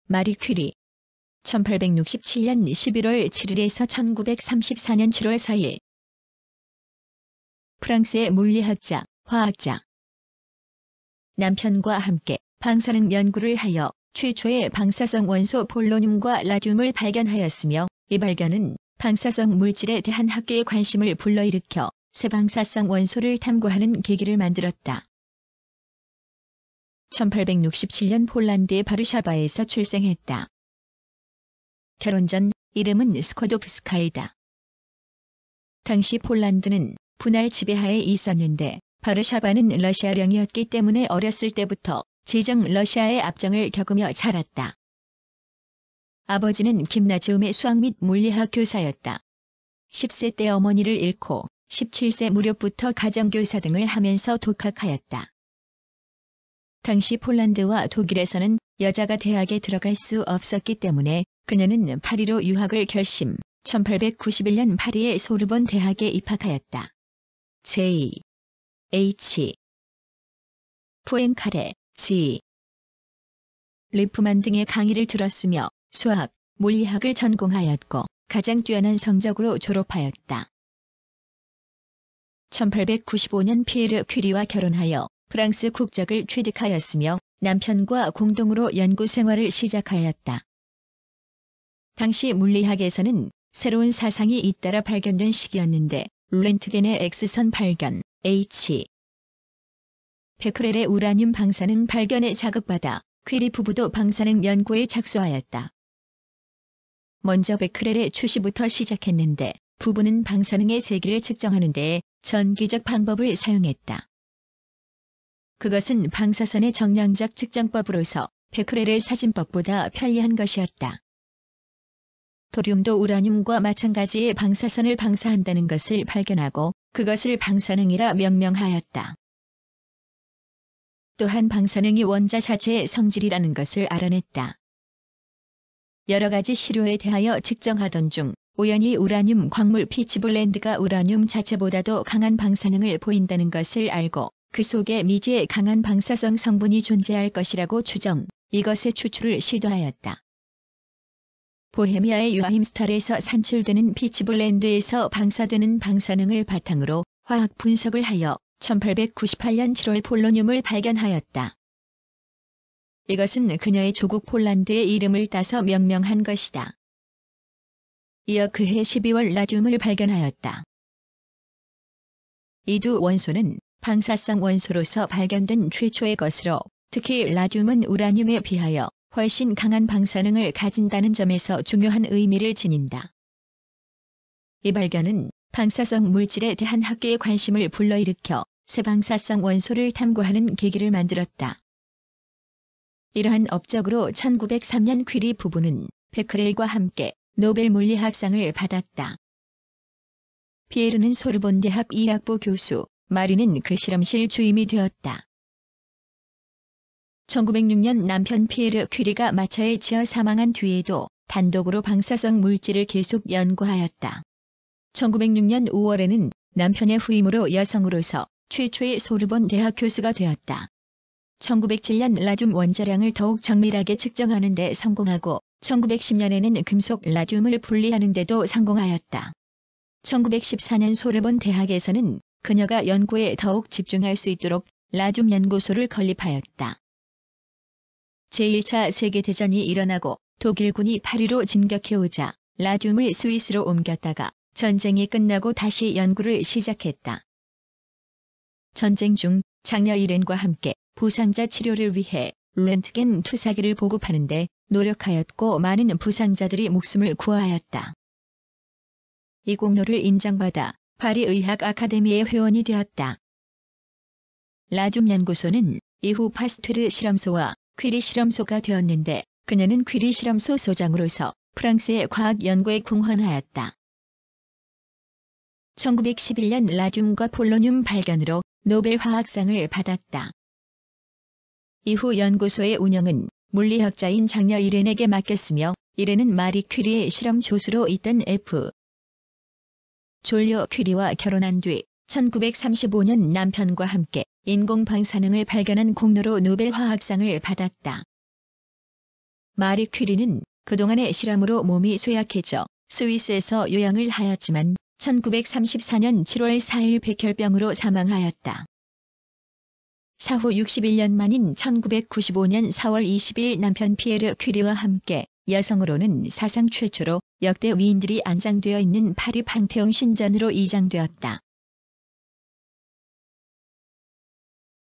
마리 퀴리 1867년 11월 7일에서 1934년 7월 4일 프랑스의 물리학자, 화학자. 남편과 함께 방사능 연구를 하여 최초의 방사성 원소 폴로늄과 라듐을 발견하였으며 이 발견은 방사성 물질에 대한 학계의 관심을 불러일으켜 새 방사성 원소를 탐구하는 계기를 만들었다. 1867년 폴란드의 바르샤바에서 출생했다. 결혼 전 이름은 스코도프스카이다. 당시 폴란드는 분할 지배하에 있었는데 바르샤바는 러시아령이었기 때문에 어렸을 때부터 제정 러시아의 압정을 겪으며 자랐다. 아버지는 김나지움의 수학 및 물리학 교사였다. 10세 때 어머니를 잃고 17세 무렵부터 가정교사 등을 하면서 독학하였다. 당시 폴란드와 독일에서는 여자가 대학에 들어갈 수 없었기 때문에 그녀는 파리로 유학을 결심, 1891년 파리의 소르본 대학에 입학하였다. J.H. 푸엥카레, G. 리프만 등의 강의를 들었으며 수학, 물리학을 전공하였고 가장 뛰어난 성적으로 졸업하였다. 1895년 피에르 퀴리와 결혼하여 프랑스 국적을 취득하였으며 남편과 공동으로 연구 생활을 시작하였다. 당시 물리학에서는 새로운 사상이 잇따라 발견된 시기였는데 렌트겐의 X선 발견, H. 베크렐의 우라늄 방사능 발견에 자극받아 퀴리 부부도 방사능 연구에 착수하였다. 먼저 베크렐의 추시부터 시작했는데 부부는 방사능의 세기를 측정하는 데에 전기적 방법을 사용했다. 그것은 방사선의 정량적 측정법으로서 베크렐의 사진법보다 편리한 것이었다. 도륨도 우라늄과 마찬가지의 방사선을 방사한다는 것을 발견하고 그것을 방사능이라 명명하였다. 또한 방사능이 원자 자체의 성질이라는 것을 알아냈다. 여러 가지 시료에 대하여 측정하던 중 우연히 우라늄 광물 피치블렌드가 우라늄 자체보다도 강한 방사능을 보인다는 것을 알고 그 속에 미지의 강한 방사성 성분이 존재할 것이라고 추정, 이것의 추출을 시도하였다. 보헤미아의 유아힘스탈에서 산출되는 피치블렌드에서 방사되는 방사능을 바탕으로 화학 분석을 하여 1898년 7월 폴로늄을 발견하였다. 이것은 그녀의 조국 폴란드의 이름을 따서 명명한 것이다. 이어 그해 12월 라듐을 발견하였다. 이 두 원소는 방사성 원소로서 발견된 최초의 것으로 특히 라듐은 우라늄에 비하여 훨씬 강한 방사능을 가진다는 점에서 중요한 의미를 지닌다. 이 발견은 방사성 물질에 대한 학계의 관심을 불러일으켜 새 방사성 원소를 탐구하는 계기를 만들었다. 이러한 업적으로 1903년 퀴리 부부는 베크렐과 함께 노벨 물리학상을 받았다. 피에르는 소르본 대학 이학부 교수, 마리는 그 실험실 주임이 되었다. 1906년 남편 피에르 퀴리가 마차에 치여 사망한 뒤에도 단독으로 방사성 물질을 계속 연구하였다. 1906년 5월에는 남편의 후임으로 여성으로서 최초의 소르본 대학 교수가 되었다. 1907년 라듐 원자량을 더욱 정밀하게 측정하는 데 성공하고 1910년에는 금속 라듐을 분리하는 데도 성공하였다. 1914년 소르본 대학에서는 그녀가 연구에 더욱 집중할 수 있도록 라듐 연구소를 건립하였다. 제1차 세계대전이 일어나고 독일군이 파리로 진격해오자 라듐을 스위스로 옮겼다가 전쟁이 끝나고 다시 연구를 시작했다. 전쟁 중 장녀 이렌과 함께 부상자 치료를 위해 렌트겐 투사기를 보급하는 데 노력하였고 많은 부상자들이 목숨을 구하였다. 이 공로를 인정받아 파리 의학 아카데미의 회원이 되었다. 라듐 연구소는 이후 파스투르 실험소와 퀴리 실험소가 되었는데 그녀는 퀴리 실험소 소장으로서 프랑스의 과학 연구에 공헌하였다. 1911년 라듐과 폴로늄 발견으로 노벨 화학상을 받았다. 이후 연구소의 운영은 물리학자인 장녀 이렌에게 맡겼으며 이렌은 마리 퀴리의 실험 조수로 있던 F. 졸려 퀴리와 결혼한 뒤 1935년 남편과 함께 인공 방사능을 발견한 공로로 노벨 화학상을 받았다. 마리 퀴리는 그동안의 실험으로 몸이 쇠약해져 스위스에서 요양을 하였지만 1934년 7월 4일 백혈병으로 사망하였다. 사후 61년 만인 1995년 4월 20일 남편 피에르 퀴리와 함께 여성으로는 사상 최초로 역대 위인들이 안장되어 있는 파리 판테옹 신전으로 이장되었다.